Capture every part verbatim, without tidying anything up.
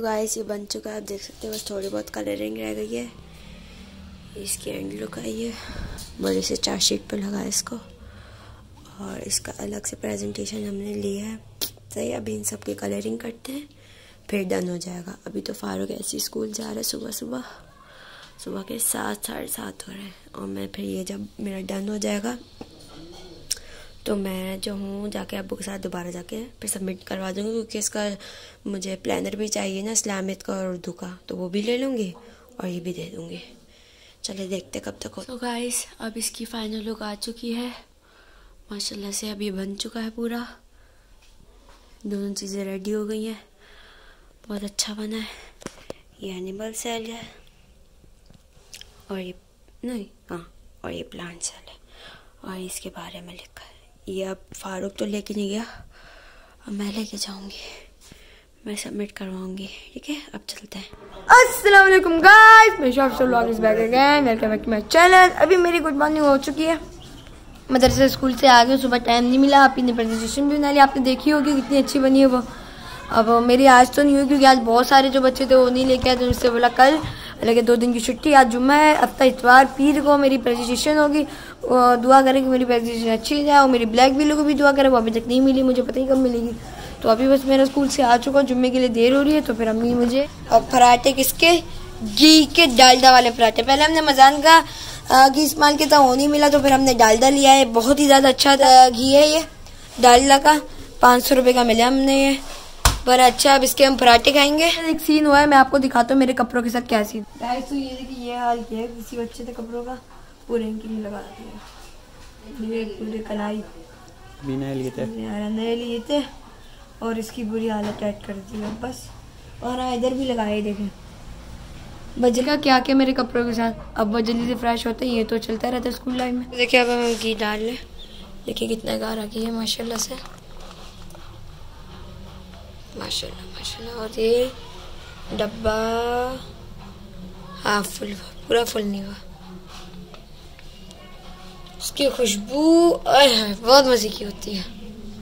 Guys ये बन चुका है, आप देख सकते हैं, बस थोड़ी बहुत कलरिंग रह गई है। इसकी एंड लुक है, ये बड़े से चार्ट शीट पर लगा है इसको, और इसका अलग से प्रेजेंटेशन हमने लिया है। सही, अभी इन सब की कलरिंग करते हैं, फिर डन हो जाएगा। अभी तो फारूक ऐसे स्कूल जा रहा है, सुबह सुबह सुबह के सात साढ़े सात हो रहे हैं, और मैं फिर ये जब मेरा डन हो जाएगा तो मैं जो हूँ जाके अब्बू के साथ दोबारा जाके फिर सबमिट करवा दूँगी, क्योंकि इसका मुझे प्लानर भी चाहिए ना, इस्लामिक का और उर्दू का, तो वो भी ले लूँगी और ये भी दे दूँगी। चलिए देखते कब तक हो। तो गाइस अब इसकी फाइनल लुक आ चुकी है, माशाल्लाह से अभी बन चुका है पूरा, दोनों चीज़ें रेडी हो गई हैं, बहुत अच्छा बना है। ये एनिमल सेल है और ये नहीं हाँ और ये प्लांट सेल है, और इसके बारे में लिखा है। ये अब फारूक तो लेके नहीं गया, अब मैं लेके जाऊंगी, मैं सबमिट करवाऊंगी। ठीक है, अब चलते हैं। अस्सलाम वालेकुम गाइस, मैं शॉप से vlog is back again, welcome back to my channel. अभी मेरी गुड मॉर्निंग हो चुकी है, मदरसे स्कूल से आ गए, सुबह टाइम नहीं मिला। आपने प्रेजेंटेशन भी बना ली, आपने देखी होगी कितनी अच्छी बनी है वो। अब मेरी आज तो नहीं हुई, क्योंकि आज बहुत सारे जो बच्चे थे वो नहीं लेके आए, तो उससे बोला कल, लेकिन दो दिन की छुट्टी। आज जुम्मा है, हफ्ता इतवार पीर को मेरी प्रेजेंटेशन होगी, और दुआ करें कि मेरी प्रेजेंटेशन अच्छी जाए। और मेरी ब्लैक बिल्लो को भी दुआ करें, वो अभी तक नहीं मिली, मुझे पता नहीं कब मिलेगी। तो अभी बस मेरा स्कूल से आ चुका, जुम्मे के लिए देर हो रही है, तो फिर अम्मी मुझे और पराठे किसके, घी के डालडा वाले पराठे। पहले हमने मजान का घी इस्तेमाल किया था, वो नहीं मिला, तो फिर हमने डालडा लिया है। बहुत ही ज़्यादा अच्छा घी है ये डालडा का, पाँच सौ रुपये का मिला हमने ये, बड़ा अच्छा। अब इसके हम पराठे खाएंगे। एक सीन हुआ है, मैं आपको दिखाता हूँ मेरे कपड़ों के साथ क्या सीन। गाइस तो ये देखिए, ये हाल किया है किसी बच्चे थे कपड़ों का, पूरे इनकी नहीं लगा दिया, ये पूरे कलाई बिना लिए थे नए लिए थे, और इसकी बुरी हालत टाइट कर दी है बस। और हाँ इधर भी लगाए, देखें बजेगा क्या क्या मेरे कपड़ों के साथ। अब वो जल्दी से फ्रेश होते हैं, ये तो चलता रहता है स्कूल लाइफ में। देखिए अब हम घी डाल लें, देखिए कितना गाढ़ा घी है माशाल्लाह से, माशाल्लाह माशाल्लाह। और ये डब्बा हाँ फुल, पूरा फुल नहीं हुआ। उसकी खुशबू आए बहुत मजे की होती है।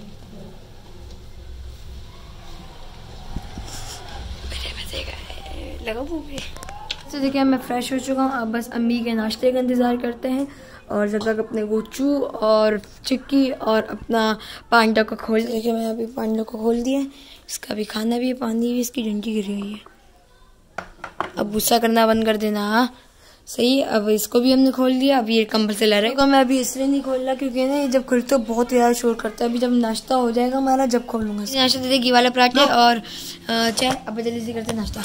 मेरे मजे का लगा मुंह में। तो देखिए मैं फ्रेश हो चुका हूँ, अब बस अम्मी के नाश्ते का इंतज़ार करते हैं। और जब तक अपने गोचू और चिक्की और अपना पांडा को खोल, देखिए मैं अभी पांडा को खोल दिया, इसका भी खाना भी है, पानी भी, इसकी डंडी गिरी हुई है। अब गुस्सा करना बंद कर देना, हाँ सही। अब इसको भी हमने खोल दिया, अब ये कंबल से लड़ रहा है। तो मैं अभी इसलिए नहीं खोल रहा क्योंकि ना ये जब खुलते तो बहुत ज़्यादा शोर करता है। अभी जब नाश्ता हो जाएगा हमारा, जब खोलूंगा। नाश्ता दे दे घी वाले पराठे और चाय। अब जल्दी से करते नाश्ता।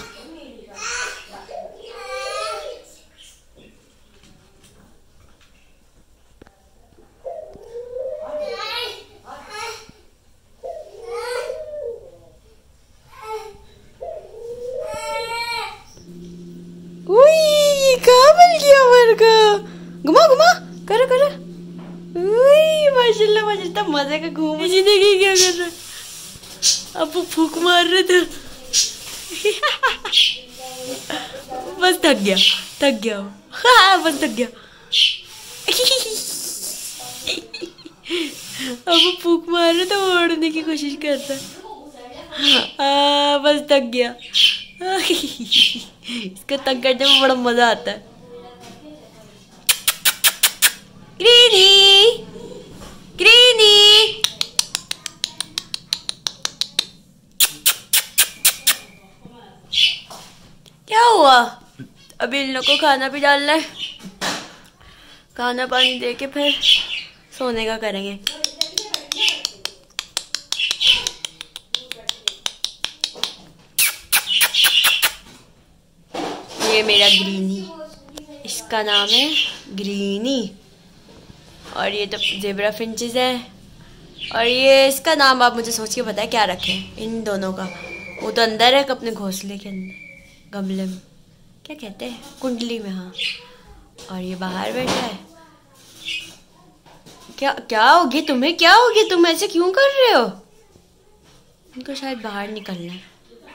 घुमा घुमा करो करो, माशाल्लाह माशाल्लाह मजे का घूम। देखिए क्या कर रहा है, अब वो फूक मार रहे थे। बस थक गया थक गया हाँ बस थक गया। अब वो फूक मार रहे थे, वो उड़ने की कोशिश कर रहा है, बस थक गया। इसको तंग करने में बड़ा मजा आता है। ग्रीनी ग्रीनी क्या हुआ? अभी इन लोगों को खाना भी डालना है, खाना पानी दे के फिर सोने का करेंगे। ये मेरा ग्रीनी, इसका नाम है ग्रीनी, और ये तो जेब्रा फिंचेस है, और ये इसका नाम आप मुझे सोच के बताएं क्या रखें इन दोनों का। वो तो अंदर है अपने घोंसले के अंदर, गमले में, क्या कहते हैं, कुंडली में, हाँ। और ये बाहर बैठा है। क्या क्या होगी तुम्हें, क्या होगी, तुम ऐसे क्यों कर रहे हो? इनको शायद बाहर निकलना है।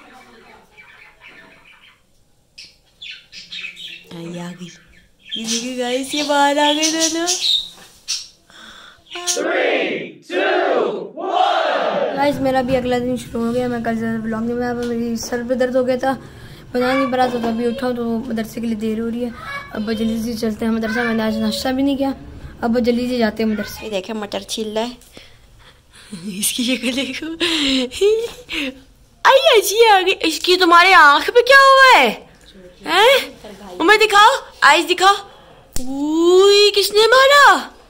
ये आ गई, ये देखिए गाइस, ये बाहर आ गए दोनों। गाइस मेरा भी अगला दिन शुरू हो गया। मैं कल ज़्यादा ब्लॉग नहीं बनाया, मेरी सर पे दर्द हो गया था, बना नहीं पड़ा, तो अभी उठाऊँ तो मदरसे के लिए देर हो रही है। अब जल्दी से चलते हैं मदरसा। मैंने आज नाश्ता भी नहीं किया, अब जल्दी से जाते हैं मदरसे। देखे मटर छील रहा है, इसकी शक्ल देखो। आई अजी आ गई। इसकी तुम्हारे आँख पे क्या हुआ है? हैं? उम्र दिखाओ, आइज दिखाओ। उई, किसने मारा?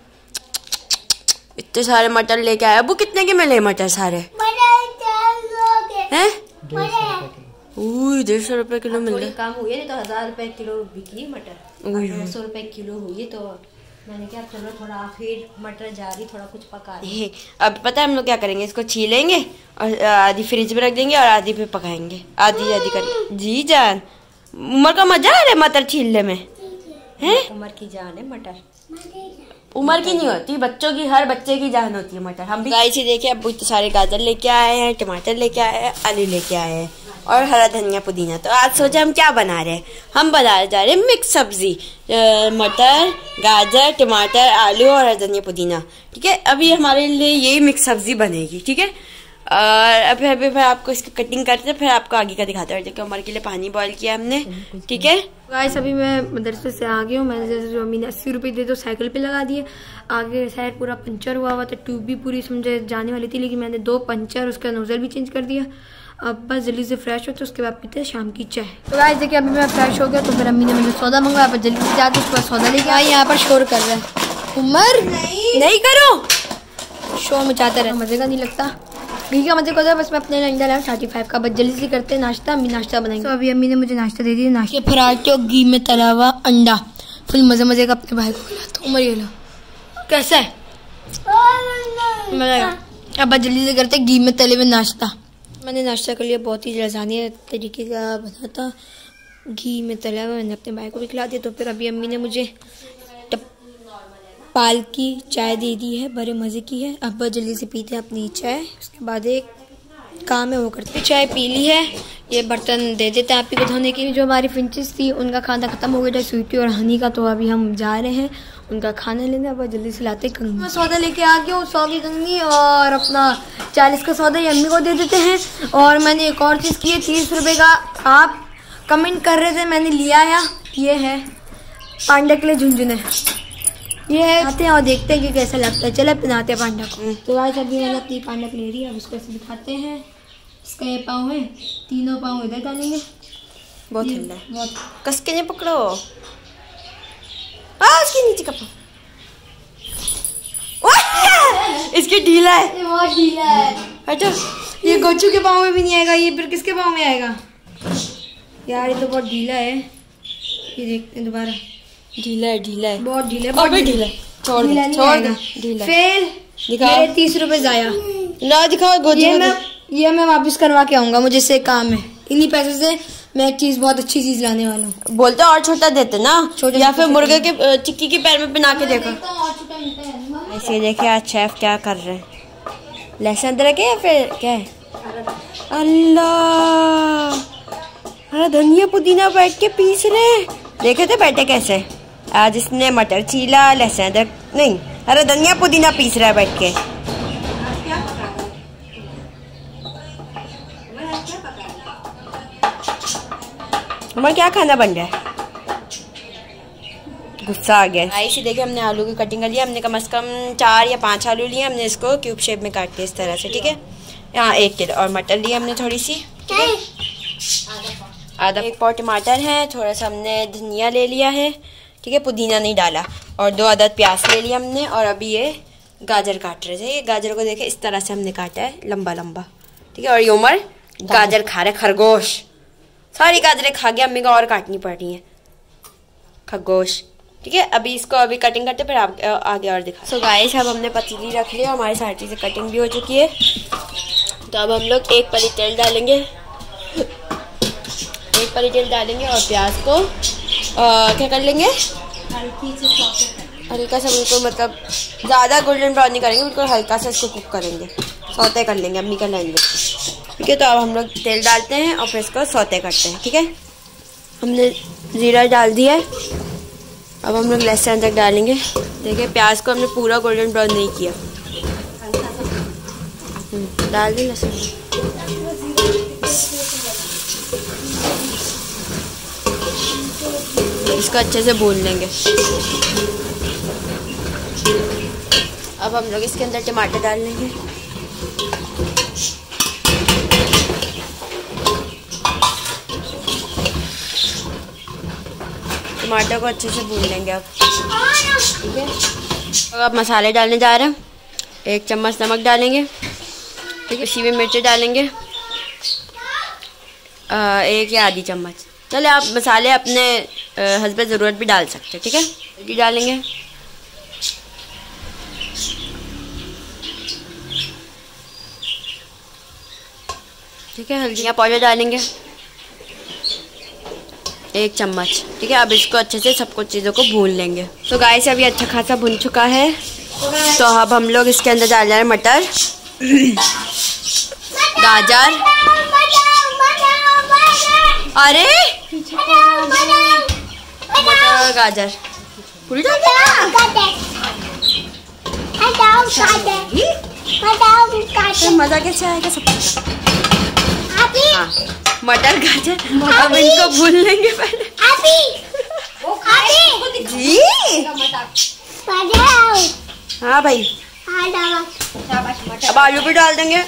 इतने सारे मटर लेके आया। वो कितने के मिले मटर सारे? हैं? उई, डेढ़ सौ रुपए किलो मिल रहे। काम हुई है तो हजार रुपए किलो बिकी मटर, डेढ़ सौ रुपए किलो हुई तो मैंने क्या चलो थोड़ा फिर मटर जा रही थोड़ा कुछ पका रही। अब पता है हम लोग क्या करेंगे, इसको छीलेंगे और आधी फ्रिज में रख देंगे और आधी पे पकाएंगे, आधी आधी कर। जी जान, उमर का मजा आ रहा है मटर छीलने में। हैं? उमर की जान है मटर, उमर की नहीं होती, बच्चों की, हर बच्चे की जान होती है मटर। हम भी गाय से देखे अब इतने सारे गाजर लेके आए हैं, टमाटर लेके आए हैं, आलू लेके आए हैं और हरा धनिया पुदीना। तो आज सोचा हम क्या बना रहे हैं, हम बना जा रहे हैं मिक्स सब्जी, मटर गाजर टमाटर आलू और हरा धनिया पुदीना। ठीक है, अभी हमारे लिए यही मिक्स सब्जी बनेगी। ठीक है, और अभी अभी फिर आपको इसकी कटिंग करते हैं, फिर आपको आगे का दिखाते हैं। देखिए उमर के लिए पानी बॉईल किया हमने। ठीक है गाइस, अभी मैं मदरसे से आ गई हूँ। मैंने जैसे जो अम्मी ने अस्सी रुपये दे तो साइकिल पे लगा दिए। आगे साइड पूरा पंचर हुआ हुआ था, ट्यूब भी पूरी समझे जाने वाली थी, लेकिन मैंने दो पंचर, उसका नोजल भी चेंज कर दिया। अब बस जल्दी से फ्रेश हो तो उसके बाद पीते हैं शाम की चाय। तो गाइस देखिए अभी मैं फ्रेश हो गया, तो फिर अम्मी ने मुझे सौदा मंगवाया, पर जल्दी से जाके उसके बाद सौदा लेके आई। यहाँ पर शोर कर रहा है उमर, नहीं, नहीं करो, शोर मचाते रहे, मजे का नहीं लगता। घी का मजे को था, बस मैं अपने अंडा लाया थर्टी फाइव का। बस जल्दी से करते हैं नाश्ता, अम्मी नाश्ता बनाएंगे। तो अभी अम्मी ने मुझे नाश्ता दे दिया, नाश्ते पराठे और घी में तला हुआ अंडा, फुल मजे मजे का अपने भाई को खिलाता हूँ। उमर ये लो, कैसा है? मजा। अब बस जल्दी से करते हैं घी में तले हुए नाश्ता। मैंने नाश्ता कर लिया, बहुत ही लजानिया तरीके का बना था, घी में तला हुआ। मैंने अपने भाई को भी खिला दिया। तो फिर अभी अम्मी ने मुझे पाल की चाय दे दी है, बड़े मज़े की है। अब बस जल्दी से पीते हैं अपनी चाय, उसके बाद एक काम है वो करते। चाय पी ली है, ये बर्तन दे देते हैं आप ही को धोने के लिए। जो हमारी फिंचेस थी उनका खाना ख़त्म हो गया था, स्वीटी और हनी का, तो अभी हम जा रहे हैं उनका खाना लेने। अब जल्दी से लाते कंगनी। मैं सौदा लेके आ गया हूँ, सौ की कंगनी और अपना चालीस का सौदा ये अम्मी को दे देते हैं। और मैंने एक और चीज़ की है, तीस रुपये का आप कमेंट कर रहे थे, मैंने लिया आया, ये है पांडा के लिए झुंझुने। ये है, आते हैं और देखते हैं कि कैसा लगता है। चले बनाते हैं पांडा को। तो आज अभी मैंने अपनी पांडा को ले रही है, अब इसको ऐसे दिखाते हैं। इसका ये पाँव है, तीनों पाँव इधर डालेंगे। बहुत हिल है, बहुत कस के नहीं पकड़ो। आ, उसके नीचे का पाँव इसके ढीला है, ये बहुत ढीला है। हटो, ये गोचू के पाँव में भी नहीं आएगा, ये फिर किसके पाँव में आएगा यार? ये तो बहुत ढीला है। ये देखते हैं दोबारा, ढीला है, ढीला है, बहुत ढीला है, बहुत ढीला है। छोड़ दे, छोड़ दे, ढीला। फेल, दिखाओ, तीस रुपए जाया ना, दिखाओ गोदी ये में। मैं ये मैं वापस करवा के आऊंगा, मुझे से काम है। इन्हीं पैसे से मैं एक चीज, बहुत अच्छी चीज लाने वाला हूँ। बोलते और छोटा देते ना, या फिर मुर्गे के चिक्की के पैर में बना के देखो। ऐसे देखिए आज शेफ क्या कर रहे हैं, लहसुन अदरक है या फिर क्या है? अल्लाह, अरे धनिया पुदीना बैठ के पीस रहे। देखे थे बैठे कैसे? आज इसने मटर छीला, लहसुन अदरक नहीं, अरे धनिया पुदीना पीस रहा है बैठ के। हमारा क्या खाना बन रहा है? गुस्सा आ गया। ऐसे देखिए हमने आलू की कटिंग कर लिया। हमने कम से कम चार या पांच आलू लिए, हमने इसको क्यूब शेप में काट के इस तरह से। ठीक है, यहाँ एक किलो और मटर ली हमने थोड़ी सी, ठीक है, आधा एक पाव टमाटर है, थोड़ा सा हमने धनिया ले लिया है, ठीक है, पुदीना नहीं डाला, और दो अदद प्याज ले लिया हमने। और अभी ये गाजर काट रहे थे, ये गाजर को देखे इस तरह से हमने काटा है, लंबा लंबा। ठीक है, और ये उमर गाजर खा रहे, खरगोश, सारी गाजरें खा गया, अम्मी को और काटनी पड़ रही है, खरगोश। ठीक है, अभी इसको अभी कटिंग करते फिर आप आगे और दिखा। सो गाइस, अब हमने पतीली रख लिया, हमारी सारी चीज़ें कटिंग भी हो चुकी है। तो अब हम लोग एक पली तेल डालेंगे, एक पली तेल डालेंगे और प्याज को आ, क्या कर लेंगे, हल्का सा, बिल्कुल मतलब ज़्यादा गोल्डन ब्राउन नहीं करेंगे, बिल्कुल हल्का सा इसको कुक करेंगे, सौते कर लेंगे अम्मी का लैंग्वेज। ठीक है, तो अब हम लोग तेल डालते हैं और फिर इसको सौते करते हैं। ठीक है, हमने जीरा डाल दिया है, अब हम लोग लहसुन तक डालेंगे। देखिए प्याज को हमने पूरा गोल्डन ब्राउन नहीं किया, डाल दी लहसुन। इसको अच्छे से भून लेंगे। अब हम लोग इसके अंदर टमाटर डाल लेंगे। टमाटर को अच्छे से भून लेंगे अब, ठीक है। तो अब मसाले डालने जा रहे हैं। एक चम्मच नमक डालेंगे, ठीक है। इसी में मिर्ची डालेंगे आ, एक या आधी चम्मच। चले आप मसाले अपने हस्बे ज़रूरत भी डाल सकते हैं, ठीक है। हल्दी डालेंगे, ठीक है। हल्दी पाउडर डालेंगे एक चम्मच, ठीक है। अब इसको अच्छे से सब कुछ चीज़ों को भून लेंगे। तो गाइस अभी अच्छा खासा भुन चुका है, तो अब हम लोग इसके अंदर डाल रहे हैं मटर, गाजर, अरे मटर और गाजर पूरी डाल मज़ा कैसे आएगा सब। हाँ, मटर गाजर अब इनको भून लेंगे पहले। जी हाँ भाई, अब आलू भी डाल देंगे।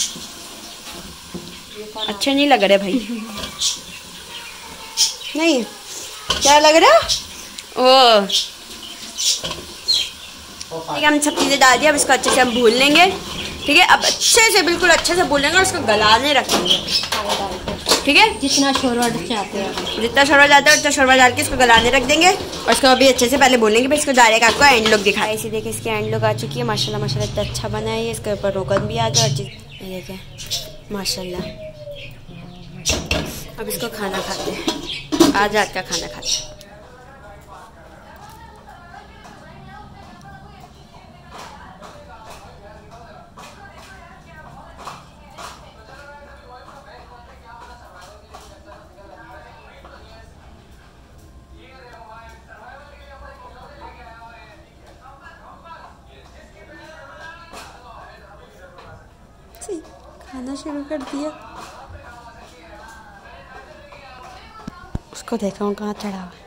अच्छे नहीं लग रहे भाई, नहीं क्या लग रहा है ओ, ठीक है। हम सब चीज़ें डाल दिया, अब इसको अच्छे से हम भून लेंगे, ठीक है। अब अच्छे से बिल्कुल अच्छे से भून लेंगे और इसको गलाने रखेंगे, ठीक है। जितना शोरबा चाहते हैं, जितना शोरबा जाता है उतना शोरबा डाल के इसको गलाने रख देंगे और इसको अभी अच्छे से पहले भूनेंगे, फिर इसको डायरेक्ट आपको एंड लुक दिखाए। इसे देखिए इसकी एंड लुक आ चुकी है माशाल्लाह माशाल्लाह, इतना अच्छा बना है। इसके ऊपर रोगन भी आ गया और चीज़ ये देखें माशाल्लाह। अब इसको खाना खाते हैं, आज रात का खाना खाते हैं। खाना शुरू कर दिया, उसको देखा हूँ कहाँ चढ़ा हुआ।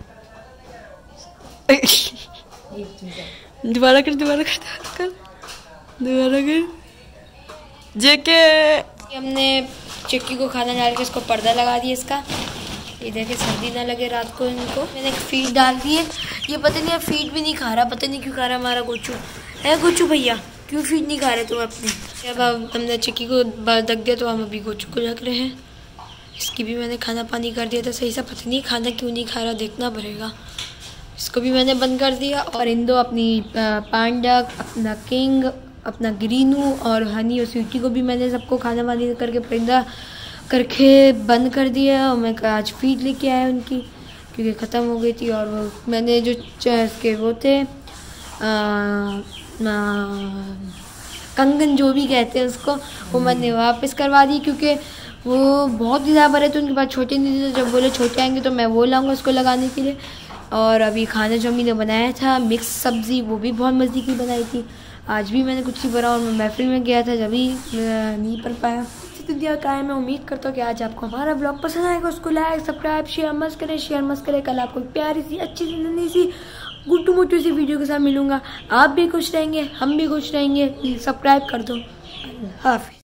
दोबारा कर दोबारा कर कर दोबारा कर जेके। हमने चिक्की को खाना डाल के इसको पर्दा लगा दिया इसका, ये देखे सर्दी ना लगे रात को इनको। मैंने एक फीड डाल दी है, ये पता नहीं फीड भी नहीं खा रहा, पता नहीं क्यों खा रहा हमारा गोचू है। गोचू भैया क्यों फीड नहीं खा रहे तुम अपनी। अब हमने चिक्की को दक दिया तो हम अभी गोचू को रख रहे हैं। इसकी भी मैंने खाना पानी कर दिया था सही से, पता नहीं खाना क्यों नहीं खा रहा, देखना पड़ेगा। इसको भी मैंने बंद कर दिया और इन दो अपनी पांडा, अपना किंग, अपना ग्रीनू और हनी और स्वीटी को भी मैंने सबको खाना पानी करके परिंदा करके बंद कर दिया। और मैं आज फीड लेके आया उनकी क्योंकि ख़त्म हो गई थी। और वो मैंने जो इसके वो थे आ, आ, कंगन जो भी कहते हैं उसको, वो मैंने वापस करवा दी क्योंकि वो बहुत ही ज़्यादा बड़े थे, उनके पास छोटे नहीं थे। जब बोले छोटे आएंगे तो मैं वो लाऊंगा उसको लगाने के लिए। और अभी खाना जो मैंने बनाया था मिक्स सब्ज़ी, वो भी बहुत मज़े की बनाई थी। आज भी मैंने कुछ ही बना और मैं महफिल में गया था जब भी नहीं पढ़ पाया। दुनिया का है, मैं उम्मीद करता हूँ कि आज आपको हमारा ब्लॉग पसंद आएगा। उसको लाइक सब्सक्राइब शेयर मस्त करें, शेयर मस्त करें। कल आपको प्यारी सी अच्छी सी नन्ही सी गुट्टू मुट्टू सी वीडियो के साथ मिलूंगा। आप भी खुश रहेंगे, हम भी खुश रहेंगे। सब्सक्राइब कर दो। हाफिज़।